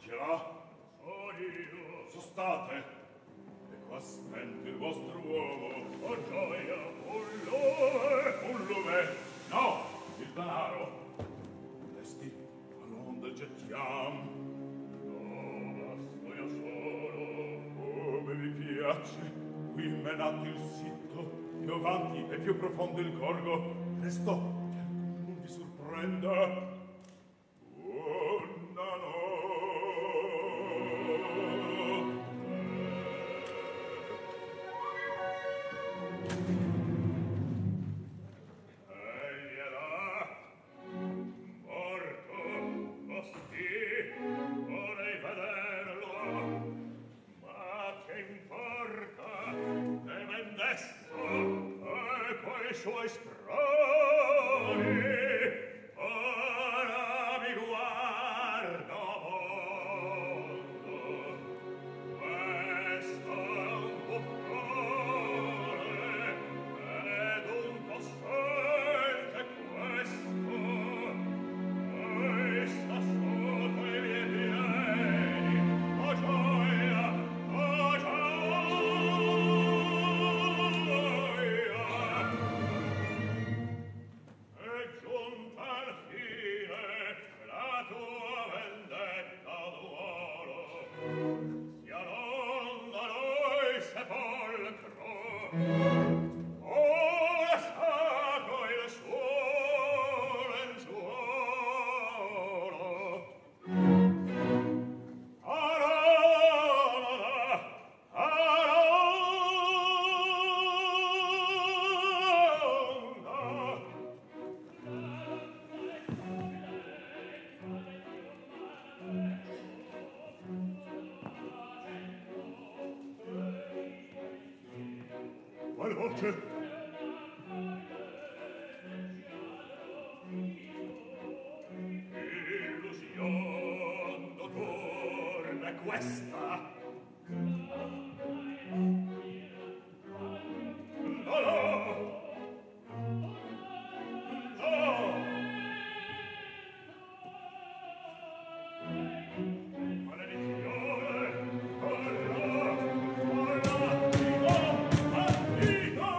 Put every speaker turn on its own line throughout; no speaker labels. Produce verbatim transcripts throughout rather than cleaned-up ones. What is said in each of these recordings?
Già? Sostate, e qua spente il vostro uomo.
Oh gioia, un lume!
Un lume? No, il danaro. Resti all'onda gettiam.
No, basto io solo.
Come vi piace, qui menate il sitto, più avanti e più profondo il gorgo. Resto, che non vi sorprenda. Buona notte.
Egli è là, morto, così, vorrei vederlo, ma che importa, è ben desto, e quei suoi sproni, ora mi guardo mondo, questo è un buffone, ed un possente questo, questa sotto i miei piedi, oh gioia, oh gioia, è giunta al fine la tua vendetta d'uolo, sia non da noi sepolcro, ora sacro il suo lenzuolo. Aronda, Aronda, qual voce? Illusion notturna questa. No, no. No. Maledizione. Corra, corra, dico, partito.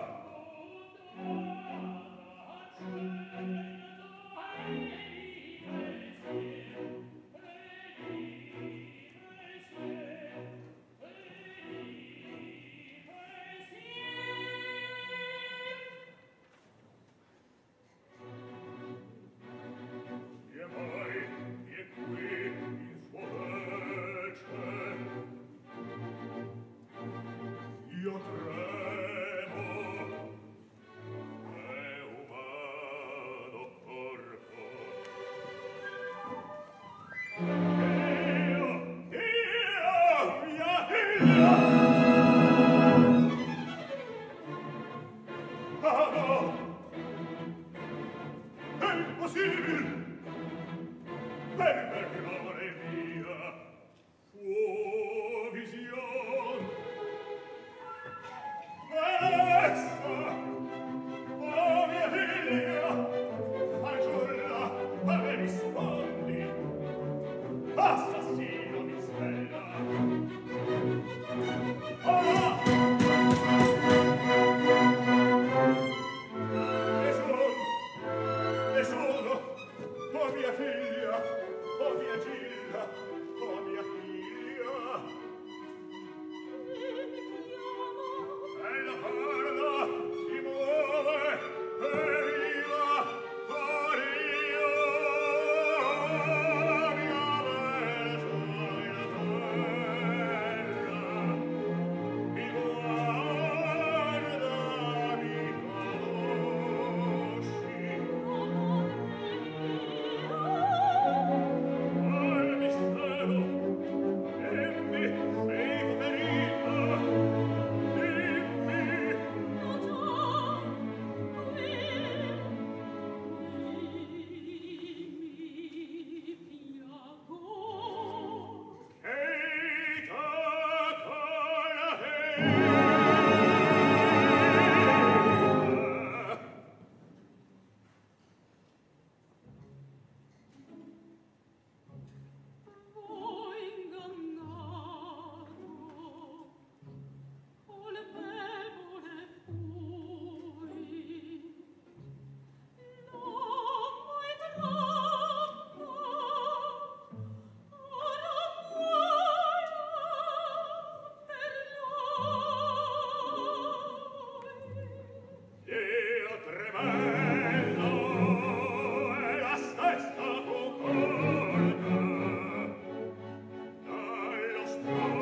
E mai, e qui il suo fece. Io tremo, è umano corpo. Io, io, mia figlia! Ah, no! È impossibile! Per errore mia, fu vision. Essa, oh mia figlia, fanciulla, a me rispondi. Assassino mi svela. Oh no! Nessuno, nessuno, oh mia figlia, oh mia Gilda, oh mia figlia. E la corda si muove, e viva, fuorio, mia verso in terra, mi guarda, mi conosci. Al mistero, dimmi, sei ferita, dimmi. Eita, cola,
Oh
Oh,